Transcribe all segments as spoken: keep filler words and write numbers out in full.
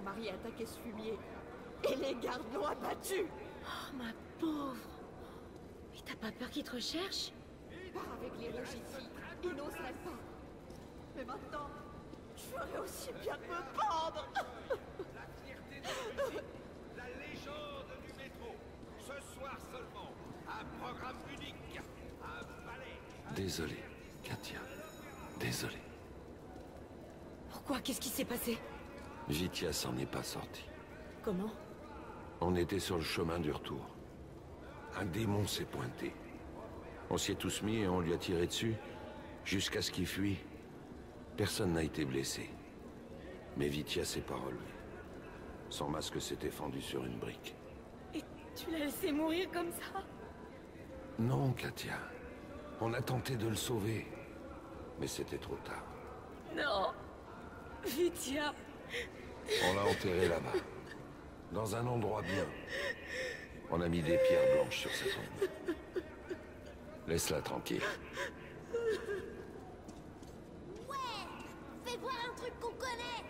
mari a attaqué ce fumier. Et les gardes l'ont abattu. Oh, ma pauvre. Mais t'as pas peur qu'ils te recherchent? Pas avec les ici, ils n'oseraient pas. Mais maintenant, je ferais aussi bien de me pendre. La légende du métro. Ce soir seulement, un programme unique. Un ballet. Désolé, Katia. Désolé. Pourquoi? Qu'est-ce qui s'est passé? Vitia s'en est pas sorti. Comment? On était sur le chemin du retour. Un démon s'est pointé. On s'y est tous mis et on lui a tiré dessus, jusqu'à ce qu'il fuit. Personne n'a été blessé. Mais Vitia s'est pas relevé. Son masque s'était fendu sur une brique. Et tu l'as laissé mourir comme ça? Non, Katia. On a tenté de le sauver. Mais c'était trop tard. Non. Vitia. On l'a enterré là-bas. Dans un endroit bien. On a mis des pierres blanches sur sa tombe. Laisse-la tranquille. Ouais! Fais voir un truc qu'on connaît!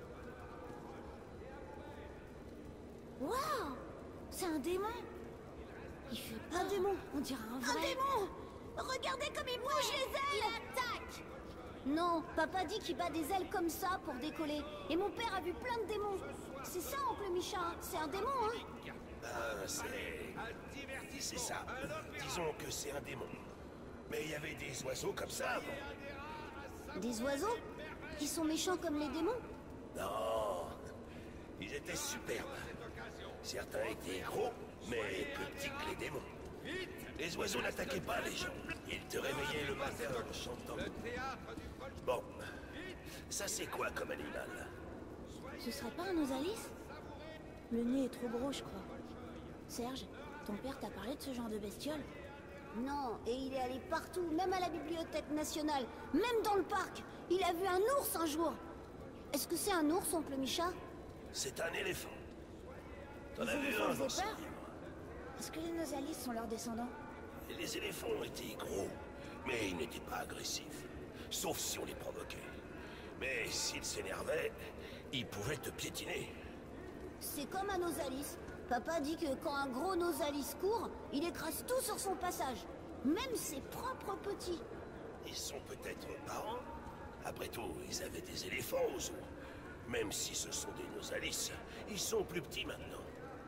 Waouh! C'est un démon! Il fait pas... Un démon! On dirait un vrai... Un démon! Regardez comme il bouge les ailes! Il attaque! Non, papa dit qu'il bat des ailes comme ça pour décoller. Et mon père a vu plein de démons. C'est ça, oncle Micha. C'est un démon, hein? Euh, c'est... C'est ça. Disons que c'est un démon. Mais il y avait des oiseaux comme ça avant. Des oiseaux? Qui sont méchants comme les démons? Non. Ils étaient superbes. Certains étaient gros, mais plus petits que les démons. Les oiseaux n'attaquaient pas les gens. Ils te réveillaient le matin en chantant. Bon. Ça c'est quoi comme animal? Ce serait pas un osalis? Le nez est trop gros, je crois. Serge, ton père t'a parlé de ce genre de bestiole? Non, et il est allé partout, même à la Bibliothèque nationale, même dans le parc. Il a vu un ours un jour. Est-ce que c'est un ours, oncle Micha? C'est un éléphant. T'en Les as vu éléphants un faisaient dans ce peur? livre? Est-ce que les nosalis sont leurs descendants? Les éléphants étaient gros, mais ils n'étaient pas agressifs. Sauf si on les provoquait. Mais s'ils s'énervaient, ils pouvaient te piétiner. C'est comme un osalis. Papa dit que quand un gros nosalis court, il écrase tout sur son passage. Même ses propres petits. Ils sont peut-être parents. Après tout, ils avaient des éléphants aux zoo. Même si ce sont des nosalis, ils sont plus petits maintenant.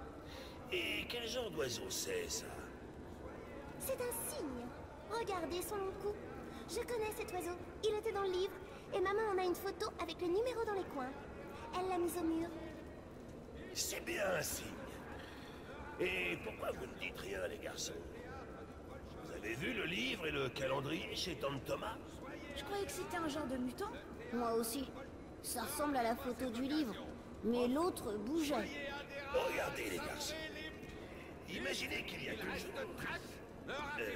Et quel genre d'oiseau c'est, ça? C'est un cygne. Regardez son long cou. Je connais cet oiseau. Il était dans le livre. Et maman en a une photo avec le numéro dans les coins. Elle l'a mise au mur. C'est bien un cygne. Et pourquoi vous ne dites rien, les garçons? Vous avez vu le livre et le calendrier chez Tante Thomas? Je croyais que c'était un genre de mutant. Moi aussi. Ça ressemble à la photo du livre. Mais l'autre bougeait. Regardez, les garçons. Imaginez qu'il y a quelque chose. Euh...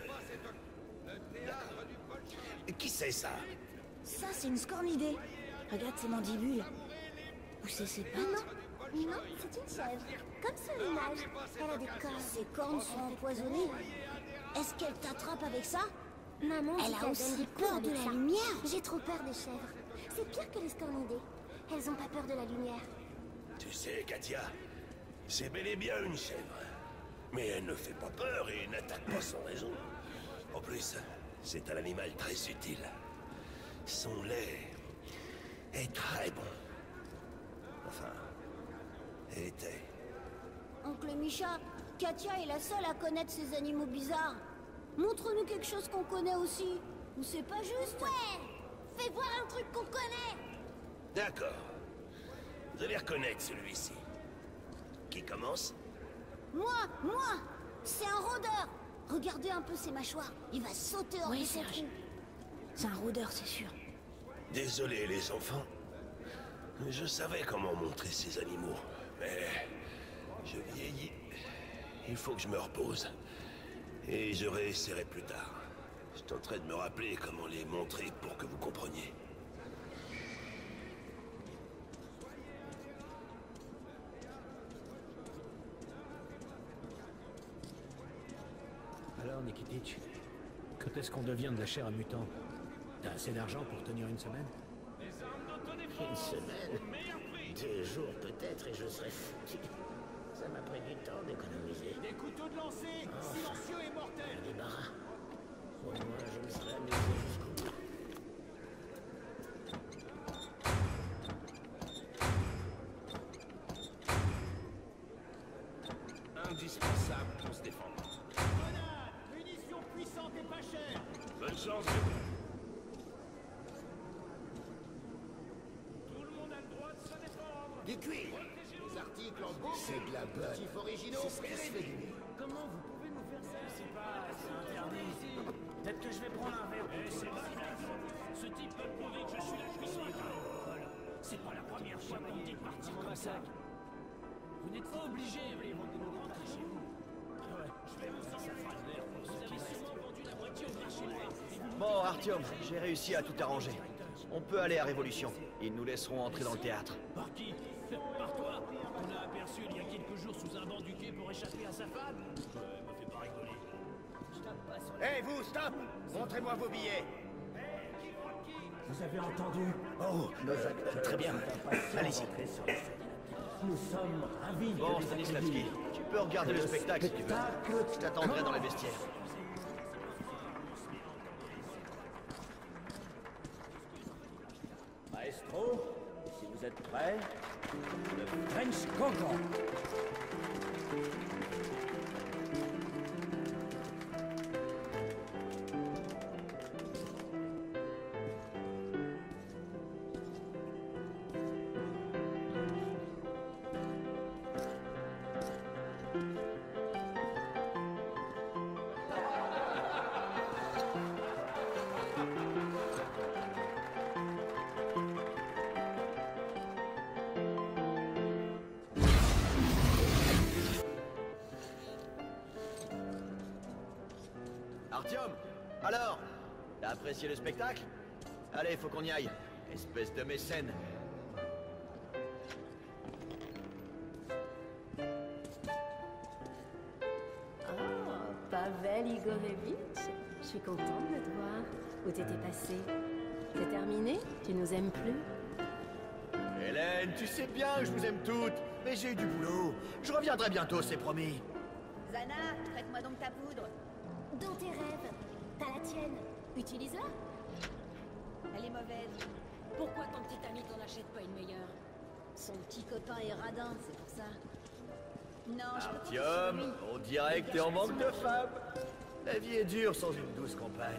Qui c'est ça? Ça, c'est une scornidée. Regarde ses mandibules. Ou c'est ses pattes? Non, non, c'est une chèvre. Comme son image. Elle a des cornes. Ses cornes sont empoisonnées. Est-ce qu'elle t'attrape avec ça? Maman, elle a aussi peur de la lumière. J'ai trop peur des chèvres. C'est pire que les scornidés. Elles ont pas peur de la lumière. Tu sais, Katia, c'est bel et bien une chèvre. Mais elle ne fait pas peur et n'attaque pas sans raison. En plus, c'est un animal très utile. Son lait est très bon. Enfin, était. Oncle Micha, Katia est la seule à connaître ces animaux bizarres. Montre-nous quelque chose qu'on connaît aussi. Ou c'est pas juste? Ouais! Fais voir un truc qu'on connaît! D'accord. Vous allez reconnaître celui-ci. Qui commence? Moi! Moi! C'est un rôdeur! Regardez un peu ses mâchoires. Il va sauter hors de son trou. C'est un rôdeur, c'est sûr. Désolé, les enfants. Je savais comment montrer ces animaux. Mais... je vieillis. Il faut que je me repose. Et je réessayerai plus tard. Je tenterai de me rappeler comment les montrer pour que vous compreniez. Alors, Nikitich, quand est-ce qu'on devient de la chair à mutant? T'as assez d'argent pour tenir une semaine? Des armes d'autodéfense Une semaine? au meilleur prix. Deux jours peut-être et je serais foutu. Ça m'a pris du temps d'économiser. Des couteaux de lancer, Oh, silencieux et mortels. Un débarras. Au moins, je me serais amusé jusqu'au bout. Indispensable pour se défendre. Grenade, munitions puissantes et pas chères. Bonne chance, Tout le monde a le droit de se défendre. Du cuir. Les articles en beau. C'est de la bonne. Motifs originaux. C'est ce qui se fait du mieux. Comment vous pouvez nous faire ça? Je sais pas, c'est interdit ici. Peut-être que je vais prendre un verre. Eh, c'est pas ce type peut prouver que je suis la puissance. C'est pas la première fois qu'on me dit de partir comme ça. Vous n'êtes pas obligé, allez, vous rentrez chez vous. Ouais, je vais vous en faire une verre. Vous avez sûrement vendu la moitié au marché noir. Bon, Artyom, j'ai réussi à tout arranger. On peut aller à Révolution. Ils nous laisseront entrer dans le théâtre. Par qui? Par toi? On l'a aperçu il y a quelques jours sous un banc du quai pour échapper à sa femme? Ouais, me fais pas rigoler. Hé, hey, vous, stop! Montrez-moi vos billets. Vous avez entendu? Oh, nos très bien. Allez-y. Nous sommes ravis. Bon, Stanislavski, tu peux regarder le, le spectacle, spectacle si tu veux. Je t'attendrai dans les vestiaires. Maestro, si vous êtes prêts, le French Gogo. Artyom, alors, t'as apprécié le spectacle? Allez, faut qu'on y aille. Espèce de mécène. Oh, Pavel Igorevitch. Je suis contente de te voir. Où t'étais passé? C'est terminé? Tu nous aimes plus? Hélène, tu sais bien que je vous aime toutes, mais j'ai eu du boulot. Je reviendrai bientôt, c'est promis. Zana, prête-moi donc ta poudre. Dans tes rêves, t'as la tienne. Utilise-la. Elle est mauvaise. Pourquoi ton petit ami t'en achète pas une meilleure? Son petit copain est radin, c'est pour ça. Non, je peux pas. Artyom, on dirait que t'es en manque de femme. La vie est dure sans une douce compagne.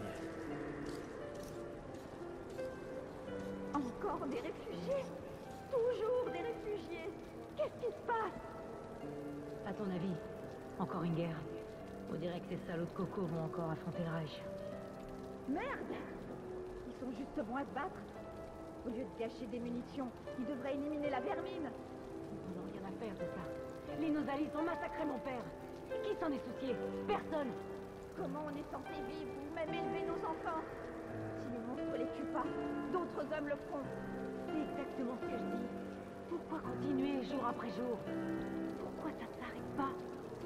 Encore des réfugiés? Toujours des réfugiés? Qu'est-ce qui se passe? À ton avis, encore une guerre? On dirait que ces salauds de coco vont encore affronter le Reich. Merde! Ils sont justement à se battre. Au lieu de gâcher des munitions, ils devraient éliminer la vermine. Ils n'ont rien à faire de ça. Les Nosalis ont massacré mon père. Et qui s'en est soucié? Personne. Comment on est censé vivre ou même élever nos enfants? Si les monstres les tuent pas, d'autres hommes le feront. C'est exactement ce que je dis. Pourquoi continuer jour après jour? Pourquoi ça ne s'arrête pas?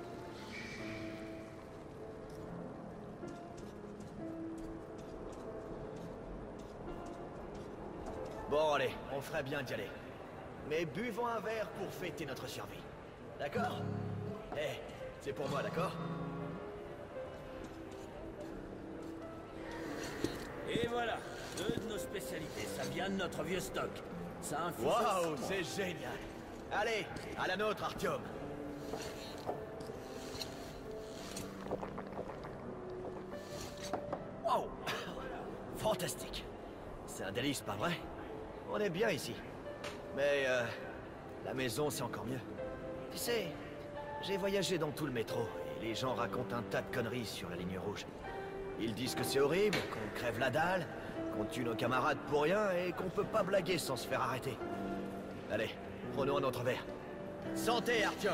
Bon, allez, on ferait bien d'y aller. Mais buvons un verre pour fêter notre survie. D'accord? Eh, c'est pour moi, d'accord? Et voilà, deux de nos spécialités. Ça vient de notre vieux stock. Ça infuse. Waouh, c'est génial. Allez, à la nôtre, Artyom. Waouh, fantastique. C'est un délice, pas vrai? On est bien ici. Mais euh, la maison, c'est encore mieux. Tu sais, j'ai voyagé dans tout le métro et les gens racontent un tas de conneries sur la ligne rouge. Ils disent que c'est horrible, qu'on crève la dalle, qu'on tue nos camarades pour rien et qu'on peut pas blaguer sans se faire arrêter. Allez, prenons un autre verre. Santé, Artyom!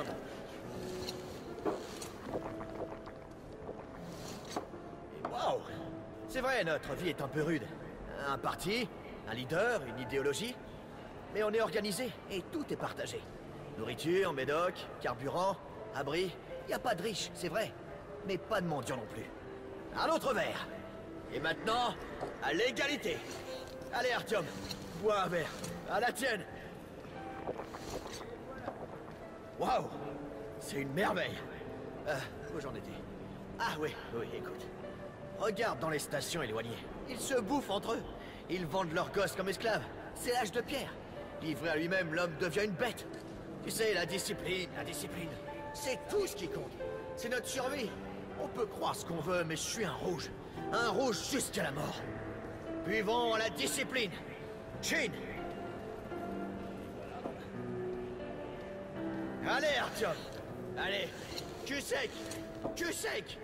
Waouh! C'est vrai, notre vie est un peu rude. Un parti, un leader, une idéologie. Mais on est organisé et tout est partagé. Nourriture, médoc, carburant, abri. Y a pas de riches, c'est vrai. Mais pas de mendiants non plus. Un autre verre. Et maintenant, à l'égalité. Allez, Artyom, bois un verre. À la tienne. Waouh! C'est une merveille! Euh, où j'en étais? Ah oui, oui, écoute. Regarde dans les stations éloignées. Ils se bouffent entre eux. Ils vendent leurs gosses comme esclaves. C'est l'âge de pierre. Livré à lui-même, l'homme devient une bête. Tu sais, la discipline, la discipline, c'est tout ce qui compte. C'est notre survie. On peut croire ce qu'on veut, mais je suis un rouge. Un rouge jusqu'à la mort. Buvons à la discipline. Chin! Allez, Artyom! Allez! Cul sec! Cul sec!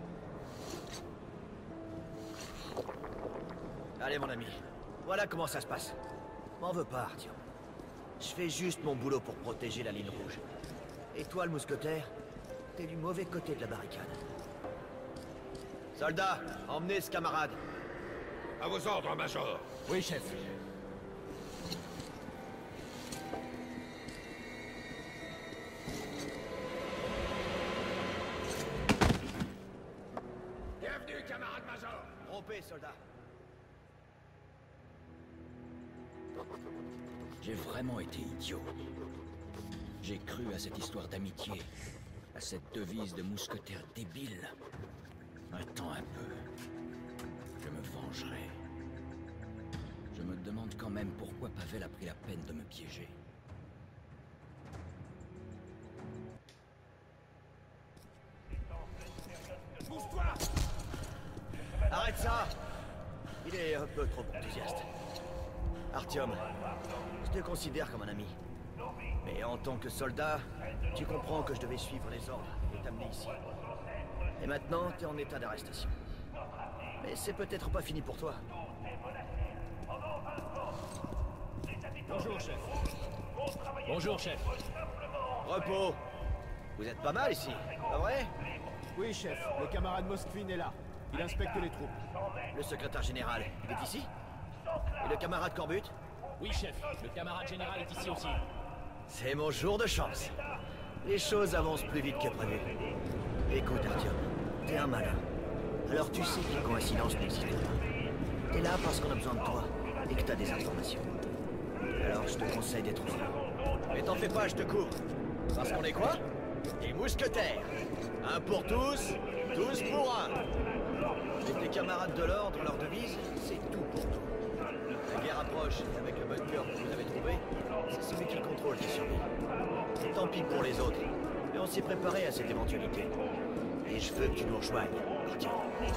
Allez, mon ami. Voilà comment ça se passe. M'en veux pas, Artyom. Je fais juste mon boulot pour protéger la ligne rouge. Et toi, le mousquetaire, t'es du mauvais côté de la barricade. Soldats, emmenez ce camarade. À vos ordres, Major. Oui, chef. Bienvenue, camarade Major. Rompez, soldats. J'ai vraiment été idiot. J'ai cru à cette histoire d'amitié, à cette devise de mousquetaire débile. Attends un peu. Je me vengerai. Je me demande quand même pourquoi Pavel a pris la peine de me piéger. Bouge-toi! Arrête ça! Il est un peu trop enthousiaste. Artyom, je te considère comme un ami. Mais en tant que soldat, tu comprends que je devais suivre les ordres et t'amener ici. Et maintenant, t'es en état d'arrestation. Mais c'est peut-être pas fini pour toi. Bonjour, chef. Bonjour, chef. Repos. Vous êtes pas mal ici, pas vrai? Oui, chef. Le camarade Moskvin est là. Il inspecte les troupes. Le secrétaire général, il est ici? Et le camarade Corbut? Oui, chef. Le camarade général est ici aussi. C'est mon jour de chance. Les choses avancent plus vite que prévu. Écoute, Artyom, t'es un malin. Alors tu sais que les coïncidences n'existent pas. T'es là parce qu'on a besoin de toi et que t'as des informations. Alors je te conseille d'être franc. Mais t'en fais pas, je te cours. Parce qu'on est quoi? Des mousquetaires. Un pour tous, tous pour un. Et tes camarades de l'ordre, leur devise, c'est tout pour tout. La guerre approche, et avec le bunker que vous avez trouvé, c'est celui qui contrôle qui survit. Et tant pis pour les autres, mais on s'est préparé à cette éventualité. Et je veux que tu nous rejoignes, Artyom.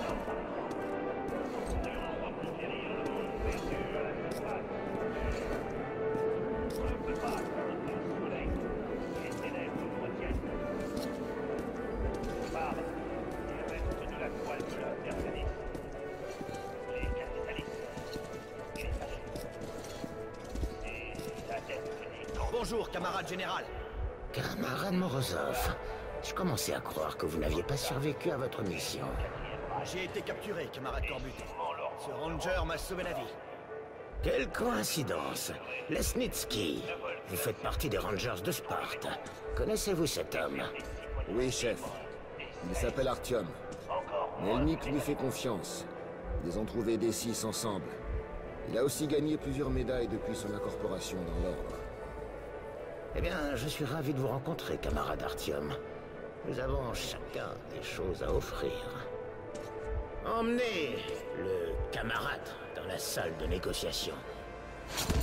Bonjour, camarade général. Camarade Morozov, je commençais à croire que vous n'aviez pas survécu à votre mission. J'ai été capturé, camarade Corbut. Ce ranger m'a sauvé la vie. Quelle coïncidence. Lesnitsky, vous faites partie des Rangers de Sparte. Connaissez-vous cet homme? Oui, chef. Il s'appelle Artyom. Melnik lui fait confiance. Ils ont trouvé des six ensemble. Il a aussi gagné plusieurs médailles depuis son incorporation dans l'ordre. Eh bien, je suis ravi de vous rencontrer, camarade Artyom. Nous avons chacun des choses à offrir. Emmenez le camarade dans la salle de négociation.